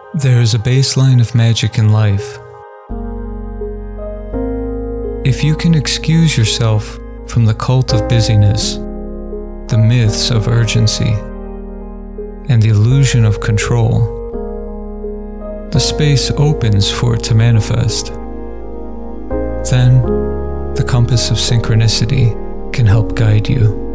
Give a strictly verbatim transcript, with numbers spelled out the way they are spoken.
There is a baseline of magic in life. If you can excuse yourself from the cult of busyness, the myths of urgency, and the illusion of control, the space opens for it to manifest. Then, the compass of synchronicity can help guide you.